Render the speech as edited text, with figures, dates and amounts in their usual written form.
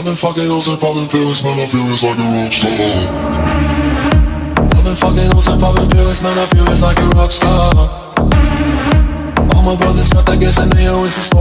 I've been fucking hoes and popping pills, man, I feel it's like a rock star. I've been fucking hoes and popping pills, man, I feel it's like a rock star. All my brothers got that gas and they always be